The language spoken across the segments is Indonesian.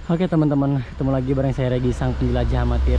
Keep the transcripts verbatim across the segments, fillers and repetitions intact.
Oke teman-teman, ketemu lagi bareng saya Regi, sang penjelajah amatir.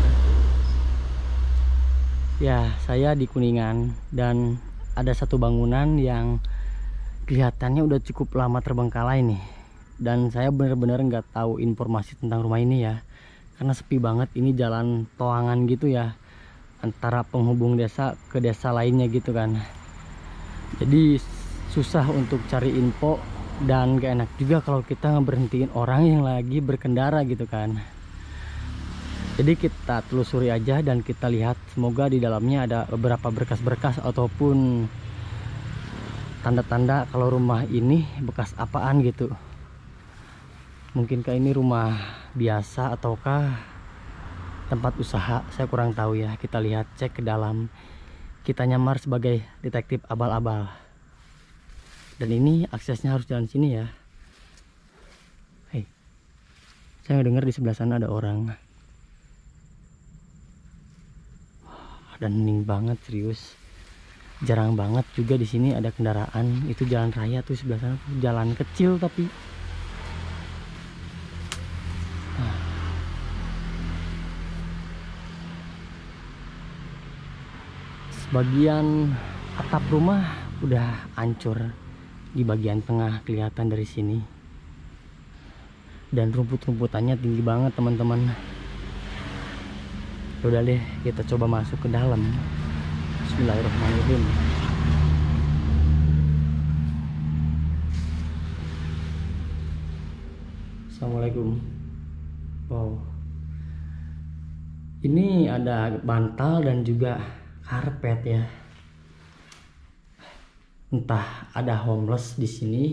Ya, saya di Kuningan dan ada satu bangunan yang kelihatannya udah cukup lama terbengkalai nih. Dan saya bener-bener nggak tahu informasi tentang rumah ini ya, karena sepi banget. Ini jalan toangan gitu ya, antara penghubung desa ke desa lainnya gitu kan. Jadi susah untuk cari info. Dan gak enak juga kalau kita ngeberhentiin orang yang lagi berkendara gitu kan. Jadi kita telusuri aja dan kita lihat, semoga di dalamnya ada beberapa berkas-berkas ataupun tanda-tanda kalau rumah ini bekas apaan gitu. Mungkinkah ini rumah biasa ataukah tempat usaha, saya kurang tahu ya. Kita lihat, cek ke dalam. Kita nyamar sebagai detektif abal-abal. Dan ini aksesnya harus jalan sini ya. Hei, saya dengar di sebelah sana ada orang. Dan hening banget, serius. Jarang banget juga di sini ada kendaraan. Itu jalan raya tuh sebelah sana, tuh jalan kecil tapi. Nah. Sebagian atap rumah udah hancur. Di bagian tengah kelihatan dari sini, dan rumput-rumputannya tinggi banget teman-teman. Udah deh, kita coba masuk ke dalam. Bismillahirrahmanirrahim. Assalamualaikum. Wow, ini ada bantal dan juga karpet ya. Entah ada homeless di sini.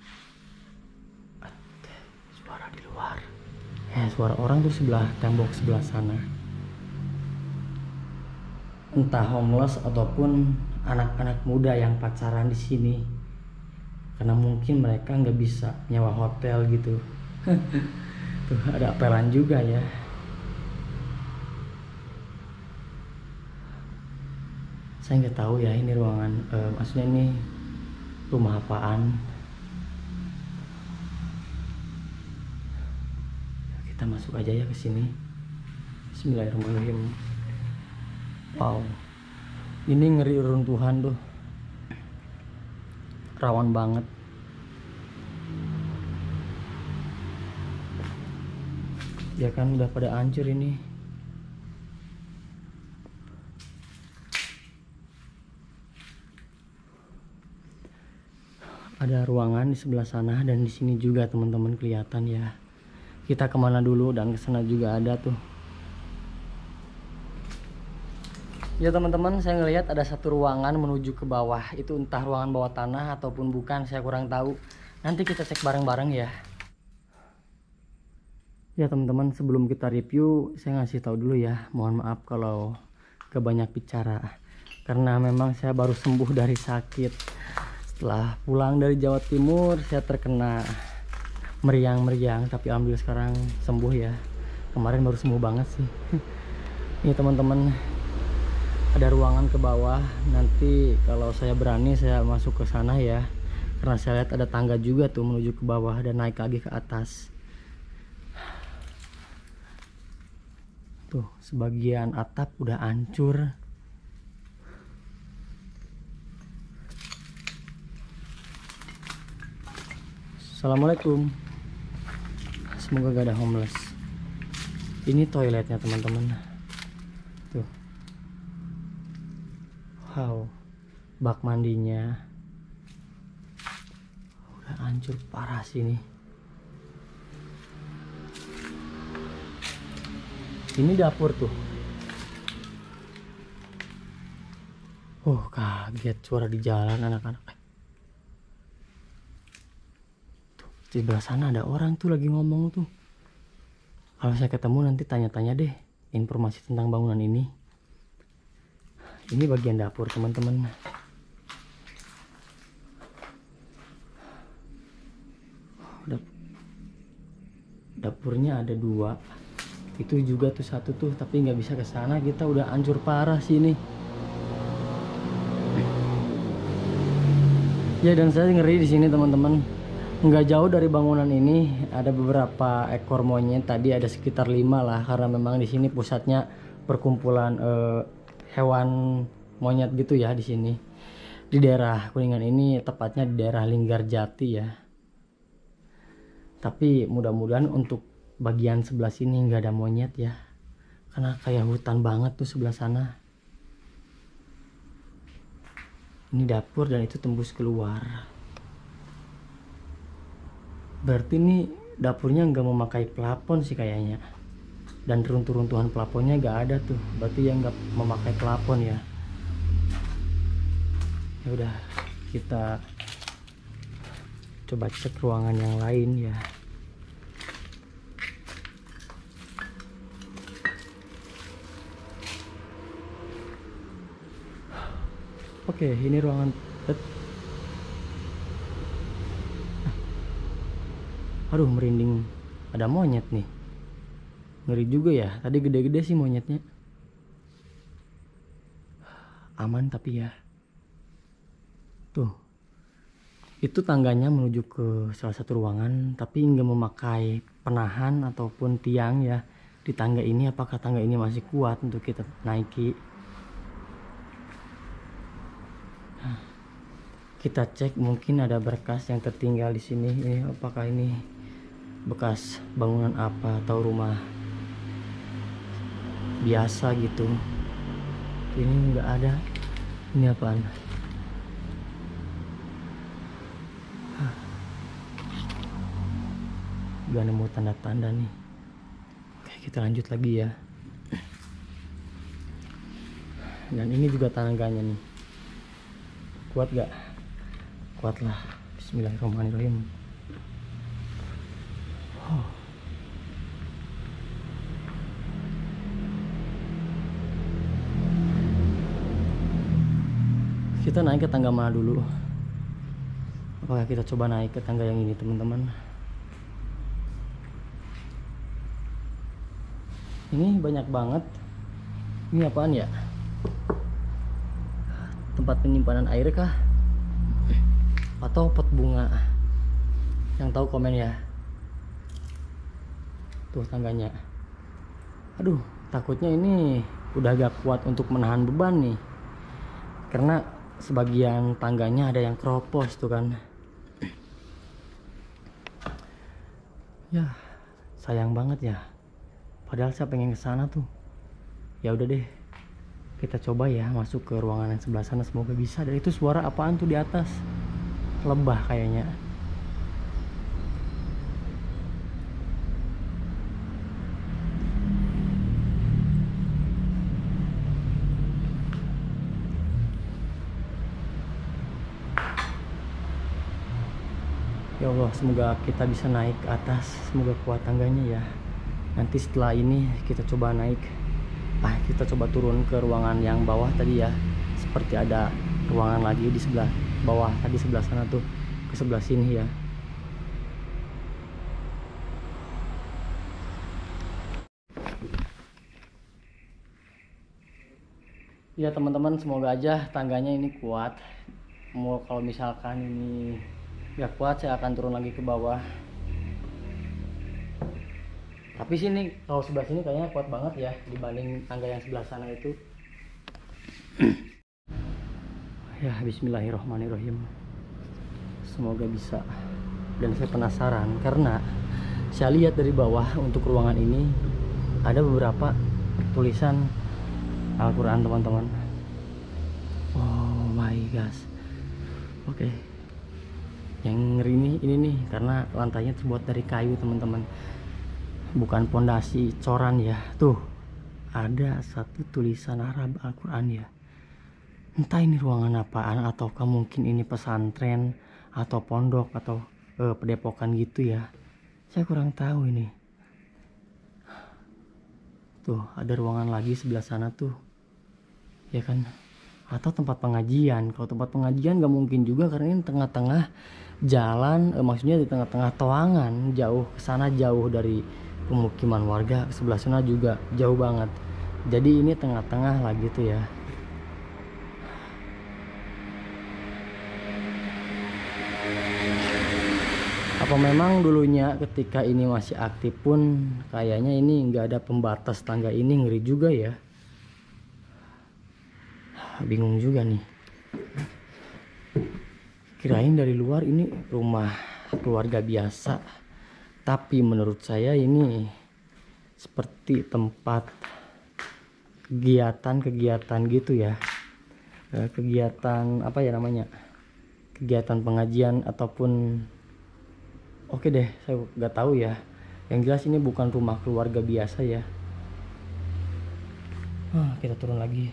Suara di luar. Eh, suara orang tuh sebelah tembok sebelah sana. Entah homeless ataupun anak-anak muda yang pacaran di sini. Karena mungkin mereka nggak bisa nyewa hotel gitu. Tuh ada apelan juga ya. Saya nggak tahu ya ini ruangan, eh, maksudnya ini rumah apaan. Kita masuk aja ya ke sini. Bismillahirrahmanirrahim. Wow, ini ngeri runtuhan tuh, rawan banget. Ya kan udah pada hancur ini. Ada ruangan di sebelah sana dan di sini juga teman-teman kelihatan ya. Kita kemana dulu, dan ke sana juga ada tuh. Ya teman-teman, saya ngelihat ada satu ruangan menuju ke bawah. Itu entah ruangan bawah tanah ataupun bukan, saya kurang tahu. Nanti kita cek bareng-bareng ya. Ya teman-teman, sebelum kita review, saya ngasih tahu dulu ya. Mohon maaf kalau kebanyak bicara, karena memang saya baru sembuh dari sakit. Setelah pulang dari Jawa Timur, saya terkena meriang-meriang, tapi alhamdulillah sekarang sembuh ya. Kemarin baru sembuh banget sih. Ini teman-teman, ada ruangan ke bawah. Nanti kalau saya berani saya masuk ke sana ya, karena saya lihat ada tangga juga tuh menuju ke bawah dan naik lagi ke atas. Tuh sebagian atap udah hancur. Assalamualaikum. Semoga gak ada homeless. Ini toiletnya teman-teman. Tuh. Wow. Bak mandinya udah hancur parah sini. Ini dapur tuh. Oh, kaget suara di jalan anak-anak. Di sebelah sana ada orang tuh lagi ngomong tuh. Kalau saya ketemu nanti tanya-tanya deh informasi tentang bangunan ini. Ini bagian dapur teman-teman. Dapurnya ada dua. Itu juga tuh satu tuh, tapi nggak bisa ke sana. Kita udah hancur parah sini. Ya, dan saya ngeri di sini teman-teman. Nggak jauh dari bangunan ini ada beberapa ekor monyet, tadi ada sekitar lima lah, karena memang di sini pusatnya perkumpulan eh, hewan monyet gitu ya di sini. Di daerah Kuningan ini, tepatnya di daerah Linggarjati ya. Tapi mudah-mudahan untuk bagian sebelah sini nggak ada monyet ya, karena kayak hutan banget tuh sebelah sana. Ini dapur dan itu tembus keluar. Berarti ini dapurnya nggak memakai plafon sih kayaknya, dan runtuh-runtuhan plafonnya nggak ada tuh, berarti yang nggak memakai plafon ya. Ya udah, kita coba cek ruangan yang lain ya. Oke, ini ruangan. Aduh, merinding, ada monyet nih. Ngeri juga ya, tadi gede-gede sih monyetnya. Aman tapi ya. Tuh, itu tangganya menuju ke salah satu ruangan, tapi nggak memakai penahan ataupun tiang ya. Di tangga ini, apakah tangga ini masih kuat untuk kita naiki? Nah, kita cek, mungkin ada berkas yang tertinggal di sini. Ini apakah ini bekas bangunan apa atau rumah biasa gitu? Ini nggak ada. Ini apaan? Gak nemu tanda-tanda nih. Oke, kita lanjut lagi ya. Dan ini juga tangganya nih. Kuat gak? Kuat lah. Bismillahirrahmanirrahim. Oh. Kita naik ke tangga mana dulu? Apakah kita coba naik ke tangga yang ini, teman-teman? Ini banyak banget. Ini apaan ya? Tempat penyimpanan air kah? Atau pot bunga? Yang tahu komen ya. Tuh tangganya. Aduh, takutnya ini udah agak kuat untuk menahan beban nih. Karena sebagian tangganya ada yang keropos tuh kan. Ya, sayang banget ya. Padahal saya pengen ke sana tuh. Ya udah deh, kita coba ya masuk ke ruangan yang sebelah sana, semoga bisa. Dan itu suara apaan tuh di atas? Lebah kayaknya. Ya Allah, semoga kita bisa naik ke atas, semoga kuat tangganya ya. Nanti setelah ini kita coba naik. Ah, kita coba turun ke ruangan yang bawah tadi ya. Seperti ada ruangan lagi di sebelah bawah tadi, sebelah sana tuh, ke sebelah sini ya. Ya teman-teman, semoga aja tangganya ini kuat. Mau kalau misalkan ini gak kuat, saya akan turun lagi ke bawah. Tapi sini, kalau sebelah sini kayaknya kuat banget ya dibanding tangga yang sebelah sana itu. Ya, bismillahirrahmanirrahim. Semoga bisa. Dan saya penasaran karena saya lihat dari bawah untuk ruangan ini ada beberapa tulisan Al-Quran, teman-teman. Oh my gosh. Oke. Yang ngeri ini ini nih, karena lantainya terbuat dari kayu, teman-teman. Bukan pondasi coran ya. Tuh, ada satu tulisan Arab Al-Quran ya. Entah ini ruangan apaan, ataukah mungkin ini pesantren atau pondok atau eh, pedepokan gitu ya. Saya kurang tahu ini. Tuh, ada ruangan lagi sebelah sana tuh. Ya kan? Atau tempat pengajian. Kalau tempat pengajian gak mungkin juga, karena ini tengah-tengah jalan, eh, maksudnya di tengah-tengah toangan, jauh ke sana, jauh dari pemukiman warga. Sebelah sana juga jauh banget. Jadi ini tengah-tengah lah gitu ya. Apa memang dulunya ketika ini masih aktif pun kayaknya ini nggak ada pembatas tangga ini, ngeri juga ya. Bingung juga nih. Kirain dari luar ini rumah keluarga biasa, tapi menurut saya ini seperti tempat kegiatan-kegiatan gitu ya. Kegiatan apa ya namanya? Kegiatan pengajian ataupun oke deh, saya nggak tahu ya. Yang jelas ini bukan rumah keluarga biasa ya. Ah, kita turun lagi.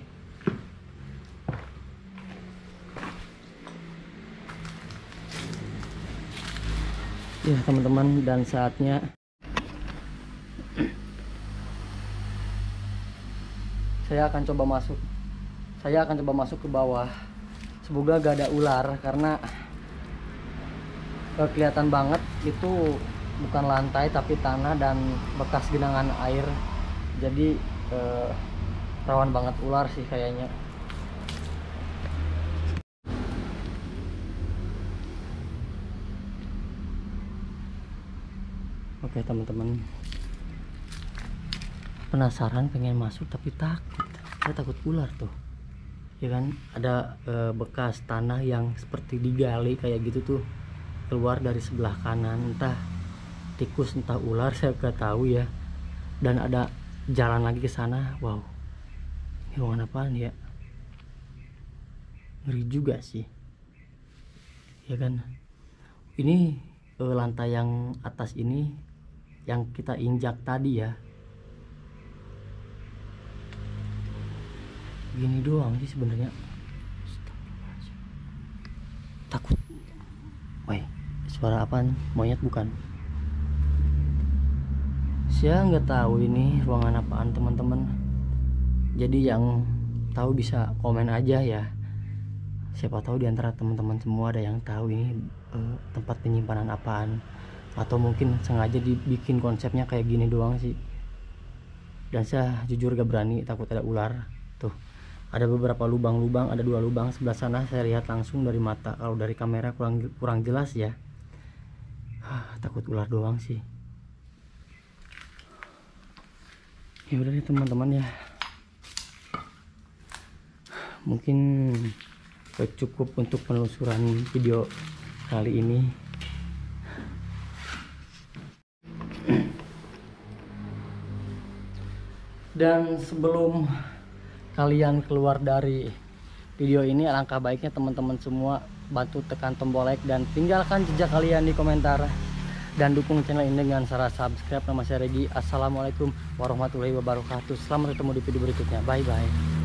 Ya teman-teman, dan saatnya saya akan coba masuk. Saya akan coba masuk ke bawah. Semoga gak ada ular karena kelihatan banget itu bukan lantai tapi tanah dan bekas genangan air. Jadi eh, rawan banget ular sih kayaknya. Oke teman-teman, penasaran pengen masuk tapi takut. Saya takut ular tuh, ya kan? Ada e, bekas tanah yang seperti digali kayak gitu tuh, keluar dari sebelah kanan, entah tikus entah ular, saya gak tahu ya. Dan ada jalan lagi ke sana. Wow, ini ruangan apaan ya? Ngeri juga sih, ya kan? Ini e, lantai yang atas ini yang kita injak tadi ya. Gini doang sih sebenarnya. Takut. Woi, suara apaan? Monyet bukan? Saya nggak tahu ini ruangan apaan teman-teman. Jadi yang tahu bisa komen aja ya. Siapa tahu diantara teman-teman semua ada yang tahu ini eh, tempat penyimpanan apaan, atau mungkin sengaja dibikin konsepnya kayak gini doang sih. Dan saya jujur gak berani, takut ada ular. Tuh, ada beberapa lubang-lubang, ada dua lubang sebelah sana saya lihat langsung dari mata. Kalau dari kamera kurang kurang jelas ya. Ah, takut ular doang sih. Ya udah deh teman-teman ya. Mungkin cukup untuk penelusuran video kali ini. Dan sebelum kalian keluar dari video ini, alangkah baiknya teman-teman semua bantu tekan tombol like dan tinggalkan jejak kalian di komentar, dan dukung channel ini dengan cara subscribe. Nama saya Regi. Assalamualaikum warahmatullahi wabarakatuh. Selamat ketemu di video berikutnya. Bye bye.